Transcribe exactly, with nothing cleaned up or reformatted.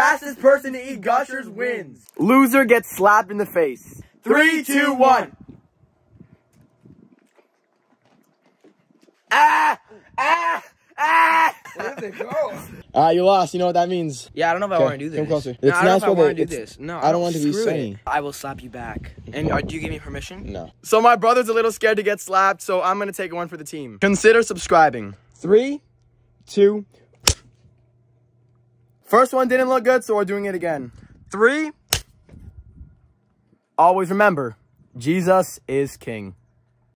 fastest person to eat Gushers wins. Loser gets slapped in the face. Three, two, one. Ah! Ah! Ah! Where did they go? Ah, uh, you lost. You know what that means. Yeah, I don't know if I want to do this. Come closer. No, It's I don't know nice if I weather. want to do It's- this. No, I don't want to be screw sunny. it. I will slap you back. And uh, do you give me permission? No. So my brother's a little scared to get slapped, so I'm gonna take one for the team. Consider subscribing. Three, two. First one didn't look good, so we're doing it again. Three. Always remember, Jesus is king.